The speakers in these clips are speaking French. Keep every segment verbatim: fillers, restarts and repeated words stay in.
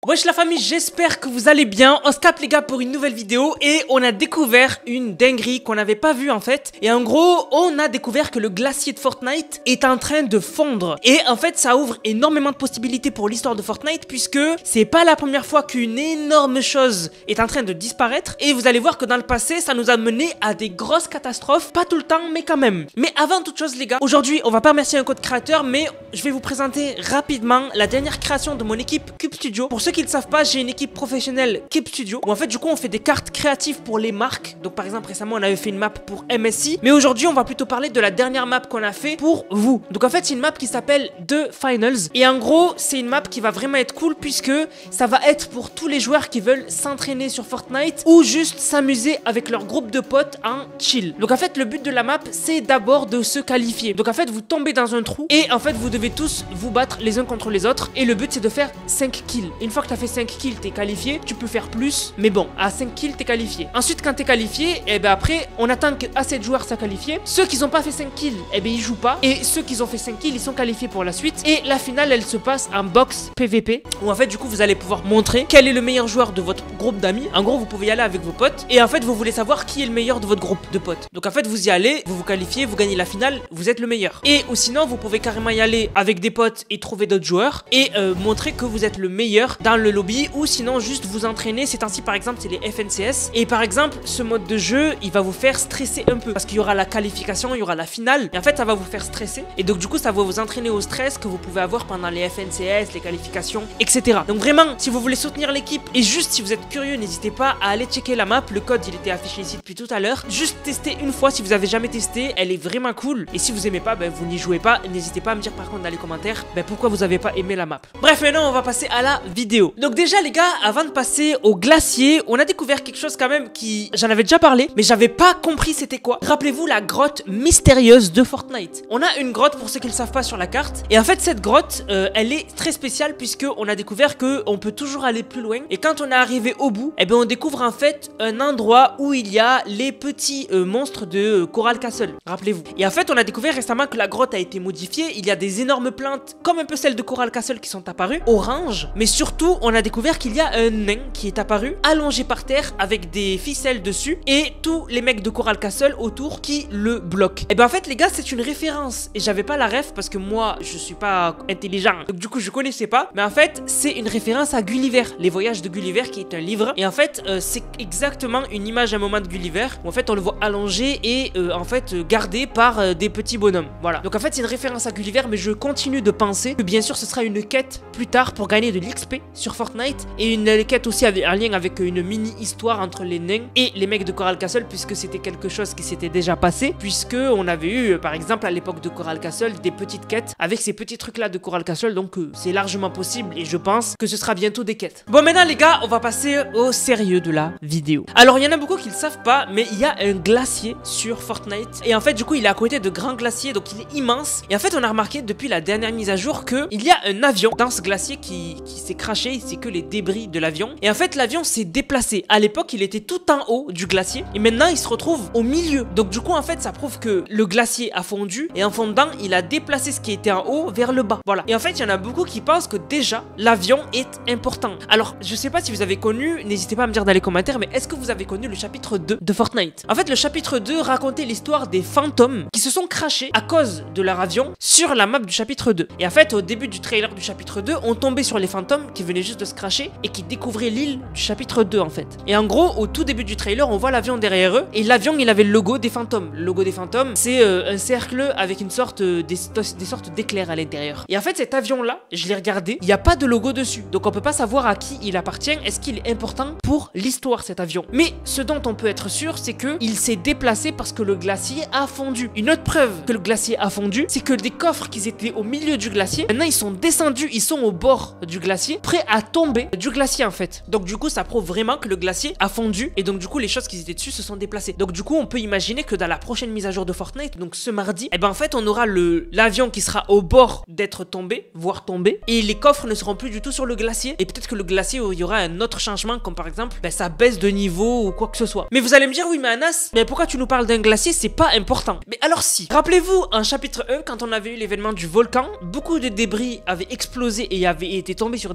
Wesh la famille, j'espère que vous allez bien. On se capte les gars pour une nouvelle vidéo et on a découvert une dinguerie qu'on n'avait pas vue en fait. Et en gros, on a découvert que le glacier de Fortnite est en train de fondre. Et en fait, ça ouvre énormément de possibilités pour l'histoire de Fortnite puisque c'est pas la première fois qu'une énorme chose est en train de disparaître. Et vous allez voir que dans le passé, ça nous a mené à des grosses catastrophes. Pas tout le temps, mais quand même. Mais avant toute chose les gars, aujourd'hui, on va pas remercier un code créateur, mais je vais vous présenter rapidement la dernière création de mon équipe Cube Studio. Pour ceux qui ne le savent pas, j'ai une équipe professionnelle Cube Studio où en fait du coup on fait des cartes créatives pour les marques. Donc par exemple récemment on avait fait une map pour M S I, mais aujourd'hui on va plutôt parler de la dernière map qu'on a fait pour vous. Donc en fait c'est une map qui s'appelle The Finals et en gros c'est une map qui va vraiment être cool puisque ça va être pour tous les joueurs qui veulent s'entraîner sur Fortnite ou juste s'amuser avec leur groupe de potes en chill. Donc en fait le but de la map c'est d'abord de se qualifier. Donc en fait vous tombez dans un trou et en fait vous devez tous vous battre les uns contre les autres et le but c'est de faire cinq kills. Une fois que tu as fait cinq kills, t'es qualifié, tu peux faire plus, mais bon, à cinq kills, t'es qualifié. Ensuite, quand t'es qualifié, et ben après, on attend que assez de joueurs soient qualifiés. Ceux qui n'ont pas fait cinq kills, et ben ils jouent pas. Et ceux qui ont fait cinq kills, ils sont qualifiés pour la suite. Et la finale, elle se passe en box P V P, où en fait, du coup, vous allez pouvoir montrer quel est le meilleur joueur de votre groupe d'amis. En gros, vous pouvez y aller avec vos potes. Et en fait, vous voulez savoir qui est le meilleur de votre groupe de potes. Donc en fait, vous y allez, vous vous qualifiez, vous gagnez la finale, vous êtes le meilleur. Et ou sinon, vous pouvez carrément y aller avec des potes et trouver d'autres joueurs et euh, montrer que vous êtes le meilleur dans le lobby ou sinon juste vous entraîner. C'est ainsi par exemple c'est les F N C S et par exemple ce mode de jeu il va vous faire stresser un peu parce qu'il y aura la qualification, il y aura la finale et en fait ça va vous faire stresser et donc du coup ça va vous entraîner au stress que vous pouvez avoir pendant les F N C S, les qualifications, etc. Donc vraiment si vous voulez soutenir l'équipe et juste si vous êtes curieux n'hésitez pas à aller checker la map, le code il était affiché ici depuis tout à l'heure. Juste tester une fois si vous avez jamais testé, elle est vraiment cool et si vous aimez pas ben vous n'y jouez pas. N'hésitez pas à me dire par contre dans les commentaires ben pourquoi vous avez pas aimé la map. Bref maintenant on va passer à la vidéo. Donc déjà les gars, avant de passer au glacier, on a découvert quelque chose quand même qui... J'en avais déjà parlé, mais j'avais pas compris c'était quoi. Rappelez-vous la grotte mystérieuse de Fortnite. On a une grotte pour ceux qui ne le savent pas sur la carte. Et en fait cette grotte, euh, elle est très spéciale puisque on a découvert que on peut toujours aller plus loin. Et quand on est arrivé au bout, eh bien on découvre en fait un endroit où il y a les petits euh, monstres de euh, Coral Castle. Rappelez-vous. Et en fait on a découvert récemment que la grotte a été modifiée. Il y a des énormes plantes comme un peu celles de Coral Castle qui sont apparues, orange. Mais surtout on a découvert qu'il y a un nain qui est apparu allongé par terre avec des ficelles dessus et tous les mecs de Coral Castle autour qui le bloquent. Et ben en fait les gars c'est une référence et j'avais pas la ref parce que moi je suis pas intelligent donc du coup je connaissais pas, mais en fait c'est une référence à Gulliver, les voyages de Gulliver qui est un livre et en fait euh, c'est exactement une image à un moment de Gulliver où en fait on le voit allongé et euh, en fait euh, gardé par euh, des petits bonhommes. Voilà, donc en fait c'est une référence à Gulliver, mais je continue de penser que bien sûr ce sera une quête plus tard pour gagner de l'X P sur Fortnite et une quête aussi avec un lien avec une mini histoire entre les nains et les mecs de Coral Castle puisque c'était quelque chose qui s'était déjà passé puisque on avait eu par exemple à l'époque de Coral Castle des petites quêtes avec ces petits trucs là de Coral Castle, donc euh, c'est largement possible et je pense que ce sera bientôt des quêtes. Bon maintenant les gars on va passer au sérieux de la vidéo. Alors il y en a beaucoup qui le savent pas, mais il y a un glacier sur Fortnite et en fait du coup il est à côté de grands glaciers, donc il est immense et en fait on a remarqué depuis la dernière mise à jour que il y a un avion dans ce glacier qui, qui s'est craché, c'est que les débris de l'avion et en fait l'avion s'est déplacé. À l'époque il était tout en haut du glacier et maintenant il se retrouve au milieu, donc du coup en fait ça prouve que le glacier a fondu et en fondant il a déplacé ce qui était en haut vers le bas. Voilà, et en fait il y en a beaucoup qui pensent que déjà l'avion est important. Alors je sais pas si vous avez connu, n'hésitez pas à me dire dans les commentaires, mais est-ce que vous avez connu le chapitre deux de Fortnite? En fait le chapitre deux racontait l'histoire des fantômes qui se sont crashés à cause de leur avion sur la map du chapitre deux. Et en fait au début du trailer du chapitre deux on tombait sur les fantômes qui venaient juste de se crasher et qui découvraient l'île du chapitre deux en fait. Et en gros au tout début du trailer on voit l'avion derrière eux et l'avion il avait le logo des fantômes. Le logo des fantômes c'est euh, un cercle avec une sorte euh, des, des sortes d'éclairs à l'intérieur. Et en fait cet avion là je l'ai regardé, il n'y a pas de logo dessus, donc on peut pas savoir à qui il appartient, est-ce qu'il est important pour l'histoire cet avion. Mais ce dont on peut être sûr c'est que il s'est déplacé parce que le glacier a fondu. Une autre preuve que le glacier a fondu c'est que des coffres qui étaient au milieu du glacier maintenant ils sont descendus, ils sont au bord du glacier prêts à tomber du glacier en fait. Donc du coup ça prouve vraiment que le glacier a fondu et donc du coup les choses qui étaient dessus se sont déplacées. Donc du coup on peut imaginer que dans la prochaine mise à jour de Fortnite, donc ce mardi, et eh ben en fait on aura le l'avion qui sera au bord d'être tombé, voire tombé, et les coffres ne seront plus du tout sur le glacier et peut-être que le glacier il y aura un autre changement comme par exemple ben, ça baisse de niveau ou quoi que ce soit. Mais vous allez me dire oui mais Anas, mais pourquoi tu nous parles d'un glacier, c'est pas important. Mais alors si, rappelez-vous en chapitre un quand on avait eu l'événement du volcan, beaucoup de débris avaient explosé et avaient été tombés sur des villes comme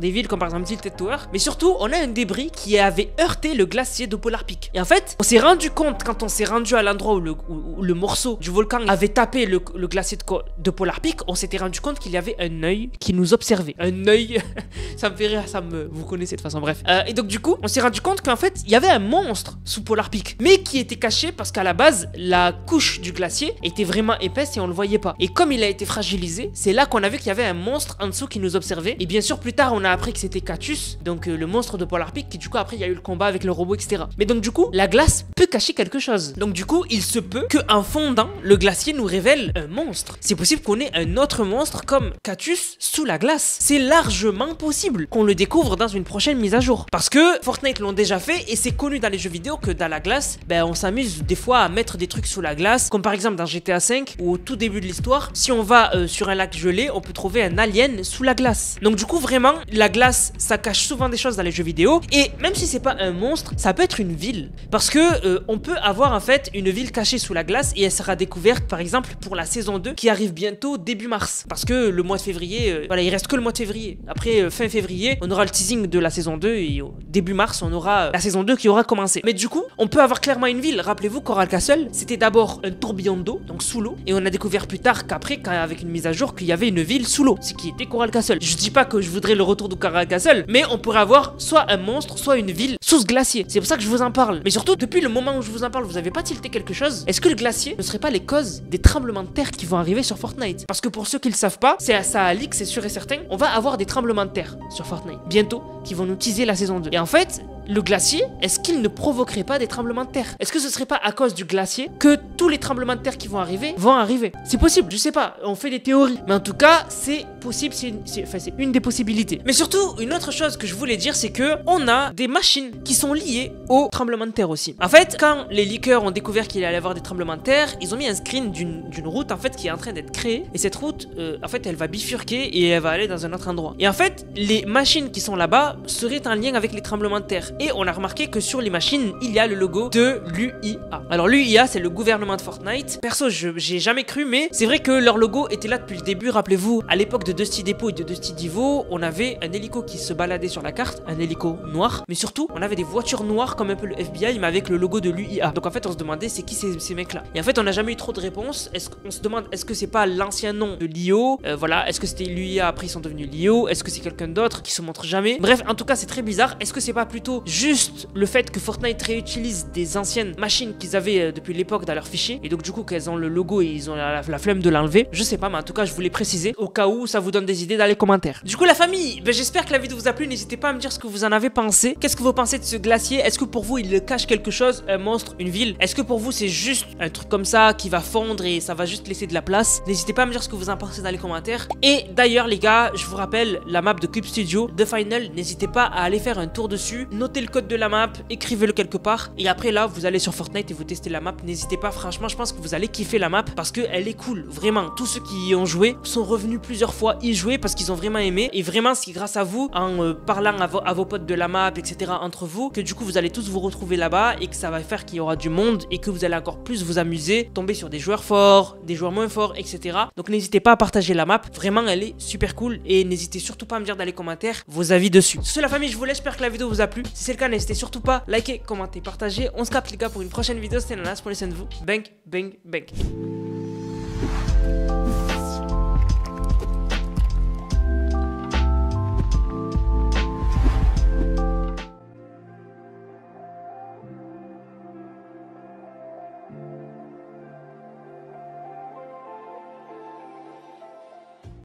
par exemple Tilted Tower, mais surtout on a un débris qui avait heurté le glacier de Polar Peak. Et en fait, on s'est rendu compte quand on s'est rendu à l'endroit où le, où, où le morceau du volcan avait tapé le, le glacier de, de Polar Peak, on s'était rendu compte qu'il y avait un œil qui nous observait. Un œil, ça me fait rire, ça me... Vous connaissez de toute façon, bref. Euh, et donc du coup, on s'est rendu compte qu'en fait, il y avait un monstre sous Polar Peak, mais qui était caché parce qu'à la base, la couche du glacier était vraiment épaisse et on le voyait pas. Et comme il a été fragilisé, c'est là qu'on a vu qu'il y avait un monstre en dessous qui nous observait. Et bien sûr, plus tard, on a appris que c'était Catus, donc euh, le monstre de Polar Peak, qui du coup, après, il y a eu le combat avec le robot, et cetera. Mais donc du coup, la glace peut cacher quelque chose. Donc du coup, il se peut qu'en fondant, le glacier nous révèle un monstre. C'est possible qu'on ait un autre monstre comme Catus sous la glace. C'est largement possible qu'on le découvre dans une prochaine mise à jour. Parce que Fortnite l'ont déjà fait et c'est connu dans les jeux vidéo que dans la glace, ben on s'amuse des fois à mettre des trucs sous la glace, comme par exemple dans G T A cinq où au tout début de l'histoire, si on va euh, sur un lac gelé, on peut trouver un alien sous la glace. Donc du coup vraiment, la glace ça cache souvent des choses dans les jeux vidéo et même si c'est pas un monstre, ça peut être une ville. Parce que euh, on peut avoir en fait une ville cachée sous la glace et elle sera découverte par exemple pour la saison deux qui arrive bientôt début mars. Parce que le mois de février, euh, voilà, il reste que le mois de février. Après euh, fin février, on aura le teasing de la saison deux et au début mars, on aura euh, la saison deux qui aura commencé. Mais du coup, on peut avoir clairement une ville. Rappelez-vous, Coral Castle, c'était d'abord un tourbillon d'eau, donc sous l'eau, et on a découvert plus tard qu'après, avec une mise à jour, qu'il y avait une ville sous l'eau, ce qui était Coral Castle. Je dis pas que je voudrais le retour de Coral Castle, mais on pourrait avoir soit un monstre, soit une ville sous ce glacier. C'est pour ça que je vous en parle. Mais surtout, depuis le moment où je vous en parle, vous avez pas tilté quelque chose? Est-ce que le glacier ne serait pas les causes des tremblements de terre qui vont arriver sur Fortnite? Parce que pour ceux qui le savent pas, c'est à ça à leak, c'est sûr et certain, on va avoir des tremblements de terre sur Fortnite bientôt qui vont nous teaser la saison deux. Et en fait, le glacier, est-ce qu'il ne provoquerait pas des tremblements de terre? Est-ce que ce serait pas à cause du glacier que tous les tremblements de terre qui vont arriver vont arriver? C'est possible, je sais pas, on fait des théories. Mais en tout cas, c'est possible, c'est une, enfin, c'est une des possibilités. Mais surtout, une autre chose que je voulais dire, c'est que on a des machines qui sont liées aux tremblements de terre aussi. En fait, quand les leakers ont découvert qu'il allait y avoir des tremblements de terre, ils ont mis un screen d'une d'une route en fait qui est en train d'être créée. Et cette route, euh, en fait, elle va bifurquer et elle va aller dans un autre endroit. Et en fait, les machines qui sont là-bas seraient en lien avec les tremblements de terre. Et on a remarqué que sur les machines, il y a le logo de l'U I A. Alors l'U I A, c'est le gouvernement de Fortnite. Perso, je j'ai jamais cru, mais c'est vrai que leur logo était là depuis le début. Rappelez-vous, à l'époque de Dusty Depot et de Dusty Divo, on avait un hélico qui se baladait sur la carte, un hélico noir. Mais surtout, on avait des voitures noires comme un peu le F B I, mais avec le logo de l'U I A. Donc en fait, on se demandait c'est qui ces, ces mecs-là. Et en fait, on n'a jamais eu trop de réponses. Est-ce qu'on se demande est-ce que c'est pas l'ancien nom de l'I O? euh, Voilà, est-ce que c'était l'U I A après ils sont devenus l'I O? Est-ce que c'est quelqu'un d'autre qui se montre jamais? Bref, en tout cas, c'est très bizarre. Est-ce que c'est pas plutôt juste le fait que Fortnite réutilise des anciennes machines qu'ils avaient euh, depuis l'époque dans leur fichier et donc du coup qu'elles ont le logo et ils ont la, la, la flemme de l'enlever? Je sais pas, mais en tout cas je voulais préciser au cas où ça vous donne des idées dans les commentaires. Du coup la famille, ben, j'espère que la vidéo vous a plu, n'hésitez pas à me dire ce que vous en avez pensé. Qu'est-ce que vous pensez de ce glacier? Est-ce que pour vous il cache quelque chose, un monstre, une ville? Est-ce que pour vous c'est juste un truc comme ça qui va fondre et ça va juste laisser de la place? N'hésitez pas à me dire ce que vous en pensez dans les commentaires. Et d'ailleurs les gars, je vous rappelle la map de Cube Studio, The Final, n'hésitez pas à aller faire un tour dessus, notez le code de la map, écrivez-le quelque part et après là vous allez sur Fortnite et vous testez la map. N'hésitez pas, franchement je pense que vous allez kiffer la map parce qu'elle est cool, vraiment. Tous ceux qui y ont joué sont revenus plusieurs fois y jouer parce qu'ils ont vraiment aimé et vraiment c'est grâce à vous en euh, parlant à, vo à vos potes de la map etc entre vous que du coup vous allez tous vous retrouver là-bas et que ça va faire qu'il y aura du monde et que vous allez encore plus vous amuser, tomber sur des joueurs forts, des joueurs moins forts etc. Donc n'hésitez pas à partager la map, vraiment elle est super cool et n'hésitez surtout pas à me dire dans les commentaires vos avis dessus. Sur ce la famille, je vous laisse, j'espère que la vidéo vous a plu. Si c'est le cas, n'hésitez surtout pas liker, commenter, partager. On se capte les gars pour une prochaine vidéo. C'était Nanas, prenez soin de vous. Bang, bang, bang.